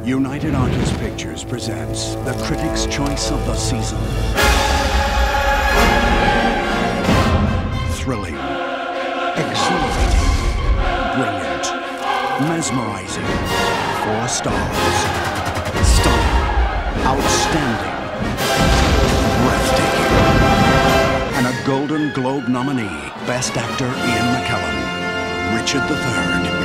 United Artists Pictures presents the Critics' Choice of the Season. Thrilling, exhilarating, brilliant, mesmerizing, 4 stars, stunning, outstanding, breathtaking, and a Golden Globe nominee, Best Actor Ian McKellen, Richard III.